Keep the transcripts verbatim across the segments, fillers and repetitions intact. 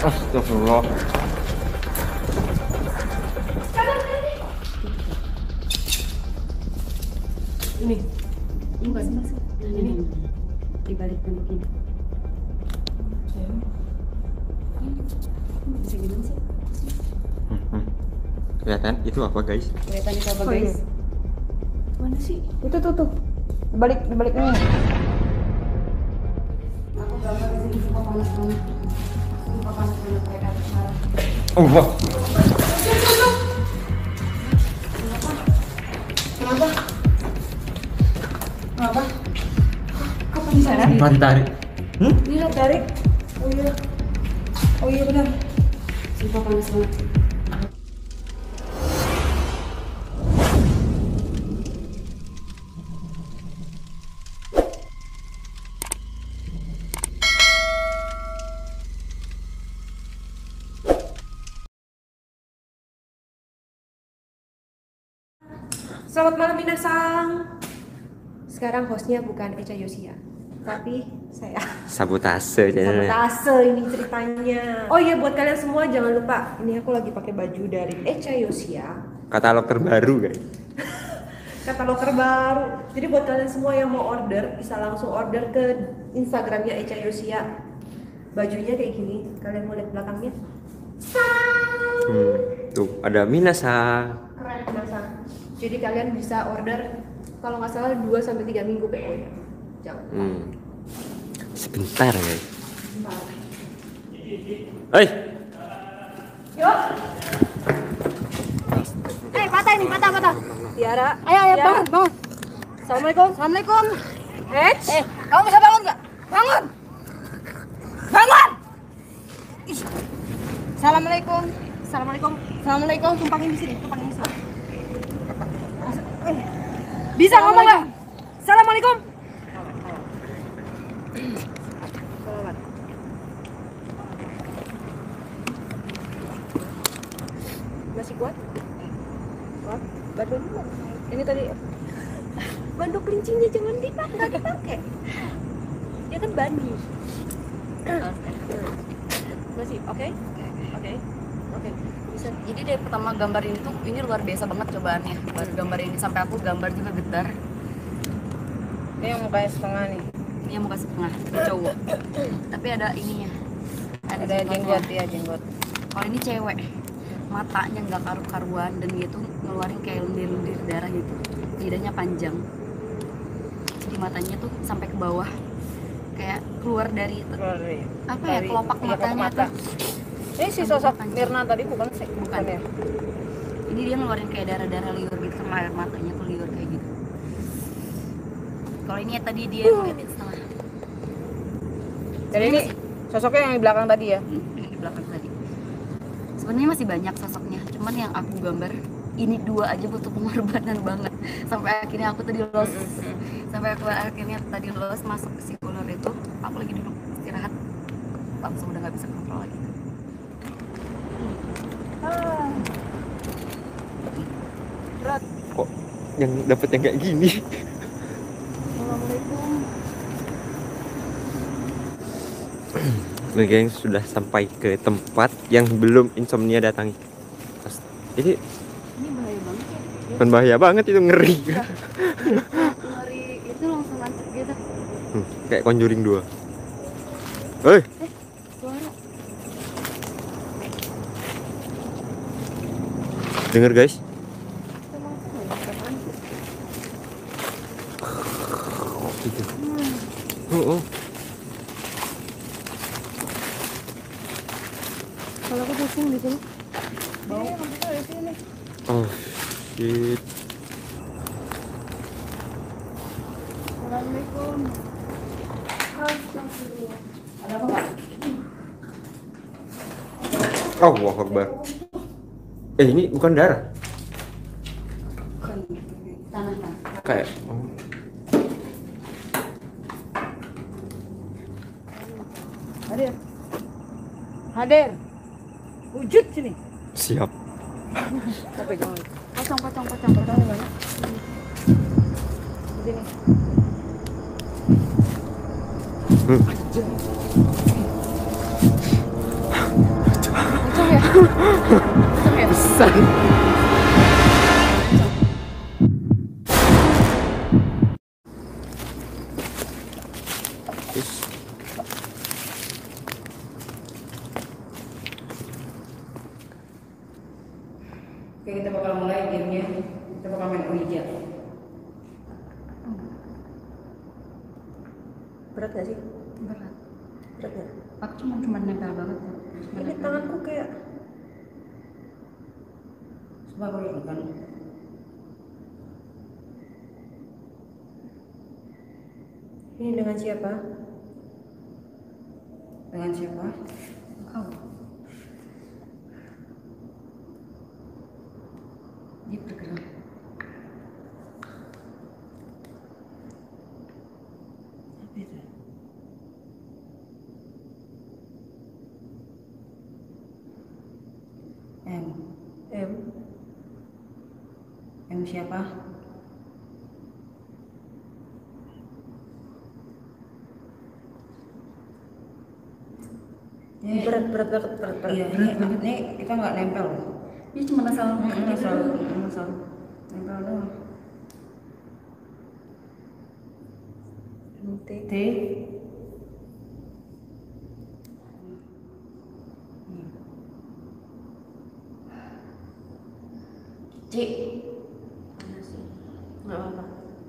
Astagfirullah. Ini. Ini bukan. Ini. Dibalik begini. Bisa gimana sih? Hmm. Kelihatan itu apa guys? Kelihatan itu apa Oh, guys? iya. Mana sih? Itu tuh tuh. Balik balik ini. Aku gambar di sini suka panas banget. Suka panas banget kayak kata kemarin. Oh wah. Kenapa? Kenapa? Kapan bisa tarik? Sumpah ditarik. Hmm? Iya tarik. Oh iya. Oh iya benar. Sumpah panas banget. Selamat malam minasang. Sekarang hostnya bukan Echa Yosia, tapi saya. Sabotase jadinya. Sabotase ini ceritanya. Oh iya buat kalian semua jangan lupa, ini aku lagi pakai baju dari Echa Yosia. Katalog terbaru guys. Katalog terbaru. Jadi buat kalian semua yang mau order bisa langsung order ke Instagramnya Echa Yosia. Bajunya kayak gini. Kalian mau lihat belakangnya? Hmm. Tuh ada Minasa. Keren minasang. Jadi kalian bisa order kalau nggak salah dua sampai tiga minggu P O nya. Jangan. Hmm. Sebentar guys. Bentar. Hei. Yuk. Eh, patah ini, patah, patah. Tiara. Ayo, ayo, Tiara. bangun, bangun. Assalamualaikum. Assalamualaikum. Eh, Eh, kamu bisa bangun nggak? Bangun. Bangun. Ih. Assalamualaikum. Assalamualaikum. Assalamualaikum. Tumpangin di sini, tumpangin di sini. Bisa ngomong nggak? Assalamualaikum. Salawat. Masih kuat? Kuat? Bantu dulu. Ini tadi bantu kelincingnya jangan dipakai, nggak dipakai. Dia kan bani. Masih oke? Oke. Oke. Bisa. Jadi dari pertama gambar ini tuh ini luar biasa banget cobaannya. Baru gambar ini sampai aku gambar juga getar. Ini yang mukanya setengah nih. Ini yang muka setengah cowok. Tapi ada ininya. Ada, Ada jenggot jenggotnya. ya, jenggot. Kalau ini cewek, matanya nggak karu-karuan dan dia tuh ngeluarin kayak lendir-lendir darah gitu. Lidahnya panjang. Jadi matanya tuh sampai ke bawah. Kayak keluar dari Keluar dari apa ya dari- kelopak iya, matanya mata. tuh. Ini si sosok Mirna tadi bukan sih? Bukan. ya? Ini dia ngeluarin kayak darah-darah liur gitu sama air matanya tuh liur kayak gitu. Kalau ini tadi dia ngeliatin setengah. Jadi ini sosoknya yang di belakang tadi ya? Hmm, yang di belakang tadi. Sebenarnya masih banyak sosoknya, cuman yang aku gambar ini dua aja butuh pengorbanan banget. Sampai akhirnya aku tadi lolos, sampai aku akhirnya tadi lolos masuk ke si ular itu, aku lagi duduk istirahat, langsung udah nggak bisa kontrol lagi. Berat. Kok yang dapet yang kayak gini? Assalamualaikum. Oke geng, sudah sampai ke tempat yang belum insomnia datangi. As- Ini Ini bahaya banget ya. bukan bahaya banget, itu ngeri. Dari itu langsung lancet gitu. Hmm, kayak Conjuring dua. Hei, Suara. denger guys. Gitu. Oh, oh. Kalau aku pusing di sini. Oh, shit. Assalamualaikum. Astagfirullah. Ada apa Pak? Allahu Akbar. Eh, ini bukan darah. Bukan tanah kan. Kayak oh. Hadir. Hadir. Wujud sini. Siap. Tapi jangan. Pocong, pocong, pocong, pocong di mana? Di sini. Hmm. Pesan. Oke, kita bakal mulai gamenya. Kita bakal main Ouija. Berat gak sih? Berat. Berat gak? Aku cuma cuma nempel banget ya. Cuma Ini nempel. tanganku kayak Coba aku lihat kan. ini dengan siapa? Dengan siapa? Oh. Dia bergerak. Apa itu? M. M. M siapa? Ini Berat, berat banget, berat, berat. Iya, ini, ini kita nggak nempel. Dia cuma asal Ini asal, asal nempel doang. T. T. C. Mana sih? Nggak apa-apa.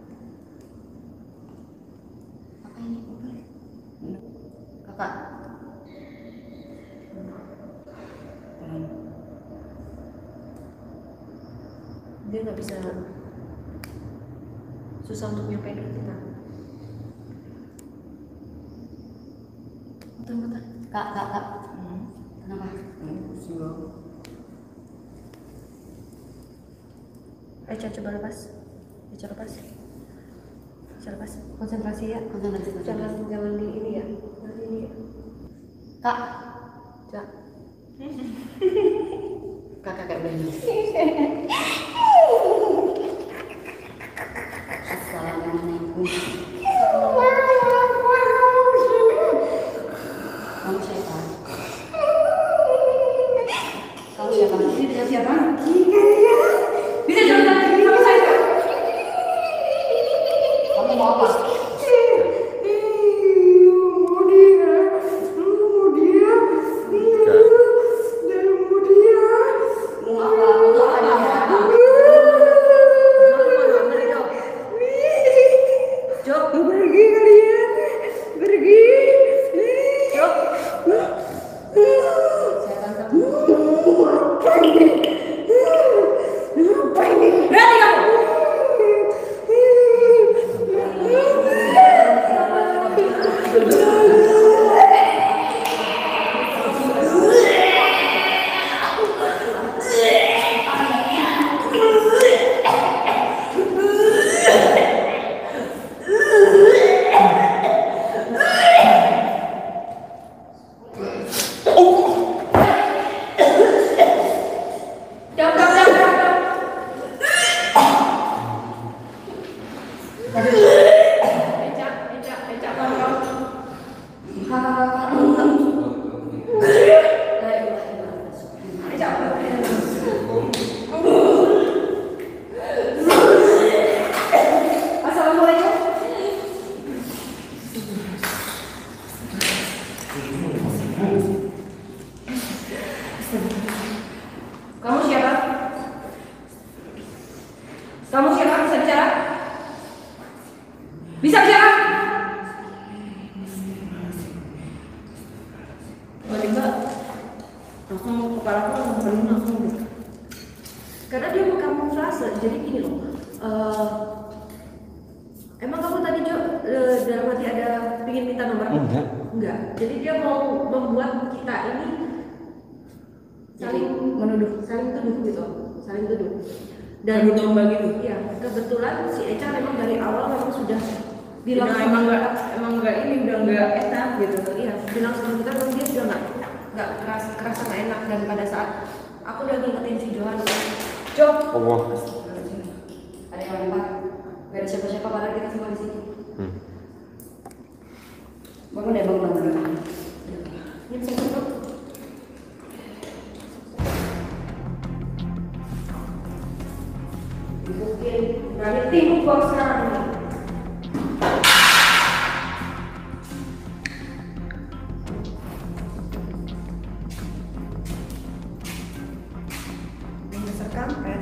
apa ini? Kakak. Dan Dia nggak bisa, susah untuk nyampein ke kita. Bentar-bentar. Kak, kak, kak. Kenapa? ini simbol. Eh, coba coba lepas. Coba lepas. Coba lepas. Konsentrasi ya, konsentrasi. konsentrasi. Jangan jangan di ini ya. Nanti ini ya. Kak. Cak. Kakak kayak bener. Assalamualaikum. Kamu siapa? Kamu siapa? Ini dengan siapa? Bisa jalan lagi sama saya. Kamu mau apa? Mau dia, mau dia, dan mau dia. Mau apa? Untuk apa dia? Jok. Pergi kalian, pergi. Jok. Saya tantang. Apa ini? Berani kamu? Jam, jam, jam, jam, jam. Encak, encak, encak, kawan-kawan. Encak. Assalamualaikum. Kamu siapa? Kamu siapa? Bisa bicara? Bisa bicara? Tiba-tiba langsung kepala aku langsung penuh langsung gitu. Karena dia berkamuflase, jadi gini loh. eh, emang kamu tadi Jo eh, dalam hati ada pingin minta nomor? Enggak. Enggak. Jadi dia mau membuat kita ini saling Menuduh. saling tuduh gitu, saling tuduh. Saling domba gitu? Iya, kebetulan si Eca memang dari awal memang sudah bilang Bilang emang nggak, emang nggak ini udah nggak enak gitu. iya, bilang sama kita memang dia sudah nggak nggak keras kerasa nggak enak, dan pada saat aku udah ngingetin si Johan, Jo, Allah. Ada yang lempar. Gak ada siapa-siapa padahal kita semua di sini. Hmm. Bangun deh, bangun, bangun, bangun. ini bisa tutup. Berani timbuk gua sekarang nih. Ini dasar kampret.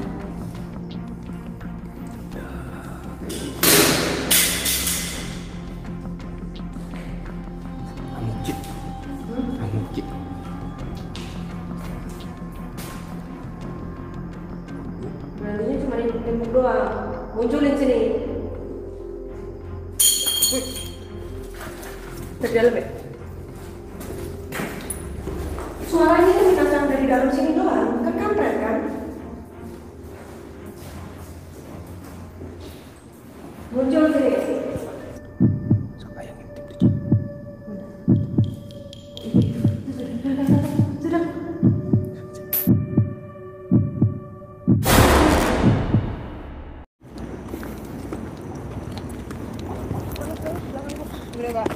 Amuci. Amuci. Beraninya cuma timbuk doang. Munculin sini. Dari dalam ya? Suaranya tuh minta sang dari dalam sini doang. Kan kampret kan? Muncul sini. Siapa yang ngintip tuh? Sudah. Udah, Kak.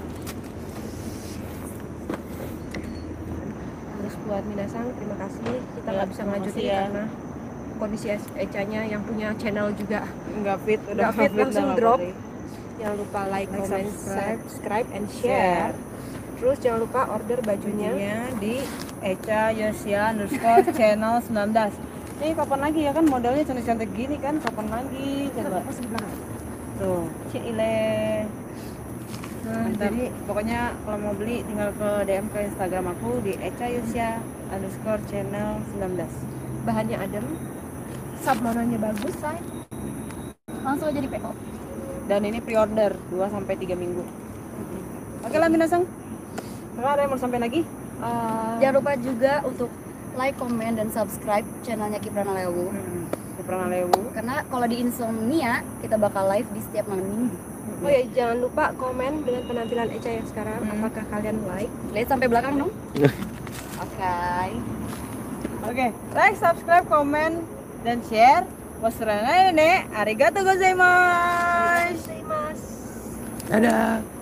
Terus buat Minasang, terima kasih. Kita Ya, nggak bisa terima ngajutin kasih ya. karena kondisi Eca-nya yang punya channel juga Nggak fit, udah nggak fit, langsung udah nggak drop. boleh. Jangan lupa like, Like, comment, subscribe. subscribe, and Share. share. Terus jangan lupa order bajunya. Bajunya di Eca Yosia underscore channel sembilan belas. Ini kapan lagi ya kan modelnya cantik-cantik gini kan, kapan lagi coba. Pas di belakang. Tuh, Cile. Nah, Mantap. jadi Pokoknya kalau mau beli tinggal ke D M ke Instagram aku di Eca Yosia underscore channel sembilan belas. bahannya adem, sablonernya bagus, say. Langsung aja di P O. Dan ini pre-order dua sampai tiga minggu. Oke lah Minasang. Kakak ada yang mau sampai lagi? Eh, Jangan lupa juga untuk like, comment, dan subscribe channelnya Kiprana Lewu. Hmm. Pernah Lewu. Karena kalau di Insomnia kita bakal live di setiap malam minggu. oh ya, jangan lupa komen dengan penampilan Eca yang sekarang. Hmm. Apakah kalian like? Lihat sampai belakang dong. Oke. Oke, like, subscribe, komen, dan share. Wasrana ne, arigatou gozaimasu. Gozaimasu. Dadah.